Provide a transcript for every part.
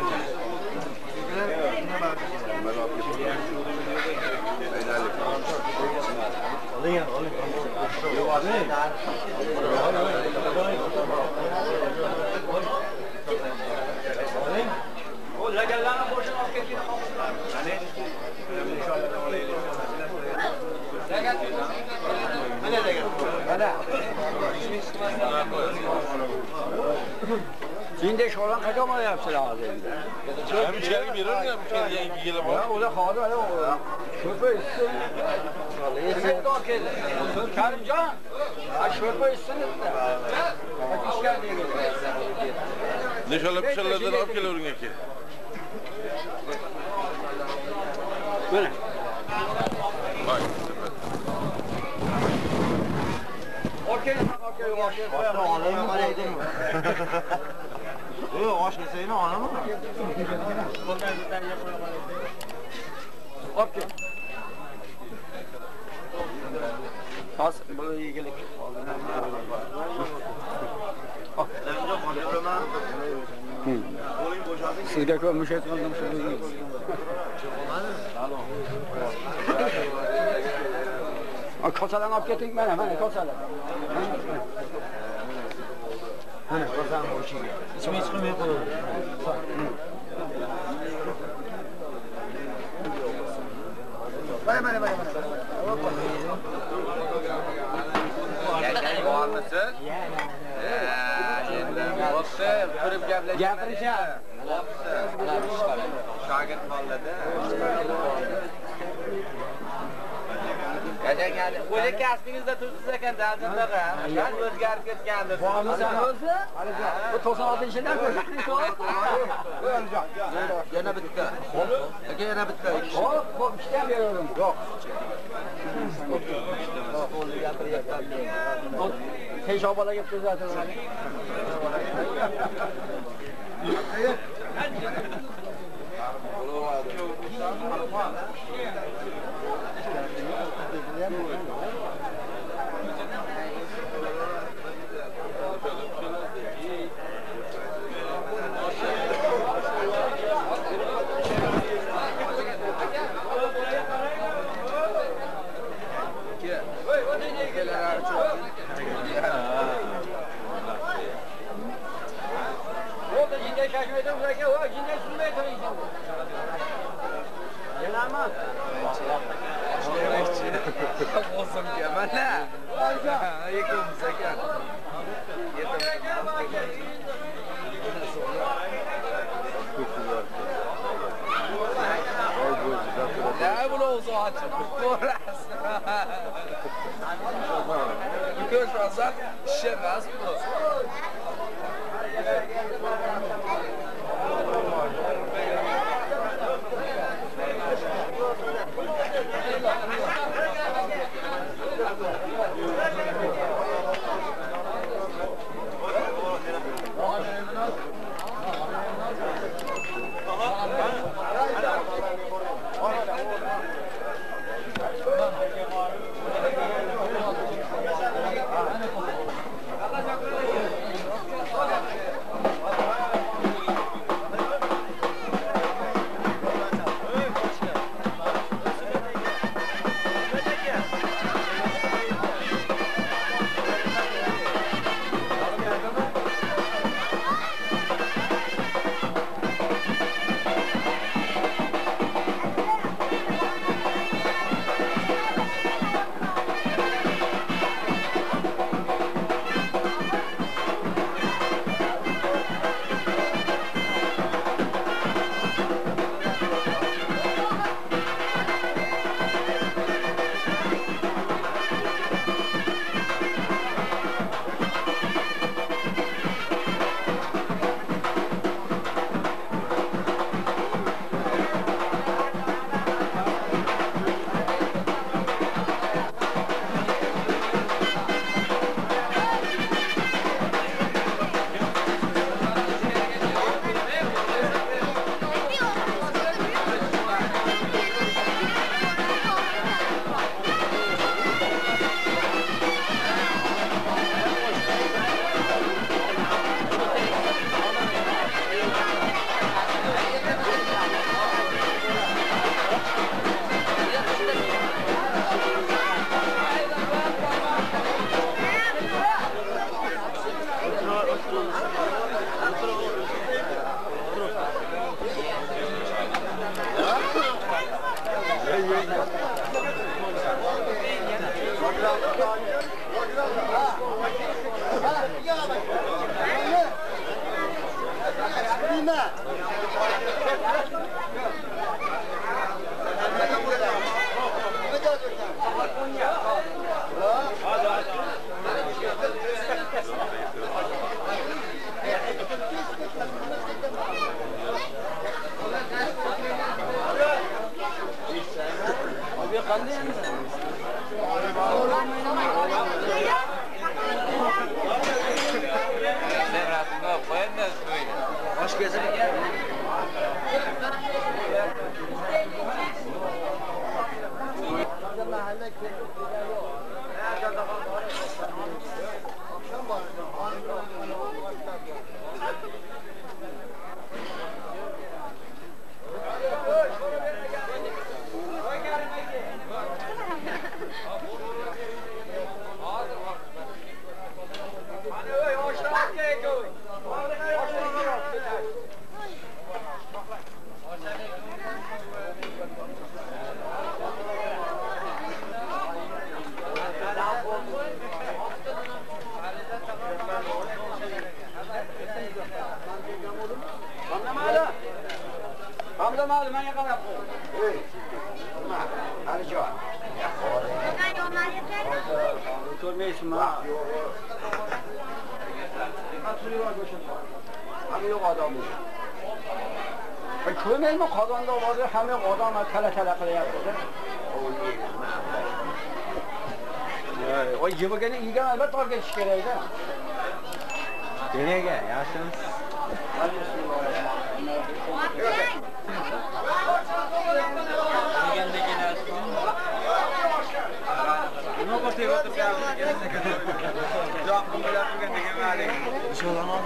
Şimdi şoran kaça mı yapsın lazım? Hem içeri girer ya, bir kere iki kere var. O da kaldı öyle o. Şoför üstün. Evet o kez. Kerimcan. Şoför üstün de. Kaç iş geldi geliyor. Ne şöyle bir şeylerden alıp geliyorum ki. Böyle. Bak. Okey, okey. Başta anlamı mı koydun mu? Yok, aşk eseğini anlamı mı? Okey. Tas böyle ilgili. Sizge koymuş etmedim şöyle. Kasadan alıp getirdik bana, hani kasadan. Hani kazan o şey. İçime çıkmıyor bu. Bana. Yaşayın var mısın? Olsa kırıp Gapireceğim. Şagird valladı. Geçen geldi. O'zi kasbingizda tursiz ekan da'vatlarga. Ben o'zgarib ketgandir. Sen olsa, bu 96-yildan Yana bitti. Yana bitti. Hop, işten veriyorum. Yok. Tecrübala yaptı zaten. Olsun diye ben ne? Yıkım seker. Ne bunu olsa açık. Boras. Because Razak şemaz bu. Hoş geldin. Hamza malı ben yakalap. Hey. Hadi çağır. Görmeysin ha. Abi yok adamı. Görmeyin mi kazanda vardı hem yok adamı tele qilyapti. O yebagani yegan albatta olib ketish kerak-da. Denega, yaxshimiz. Nima qilib o'tirganmiz? Jo'q qilib o'tirgan Inshaalloh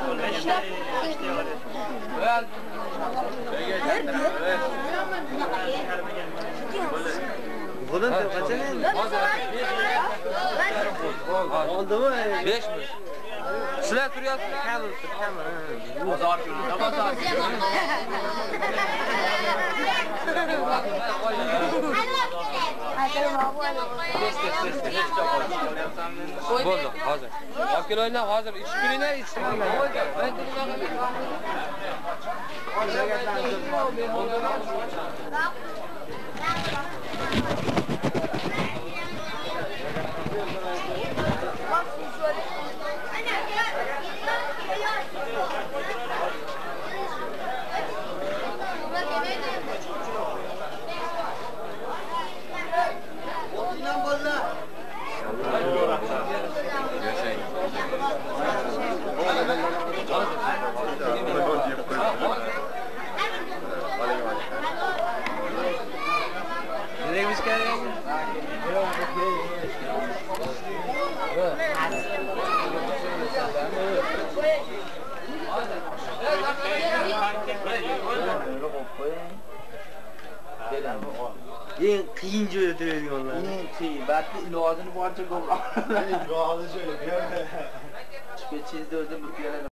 Bundan qancha? Oldimi? 5 mi? Sizlar turyapsizlar? Bo'ldi, hozir. Olib kelaylar, hozir ichib kelinglar, ichib Eng qiyin joyda turadiganlar. Eng qiyin, balki ilojini boricha ko'proq. Iloji joyda. Chiqib ketishingizda o'zim bir piyola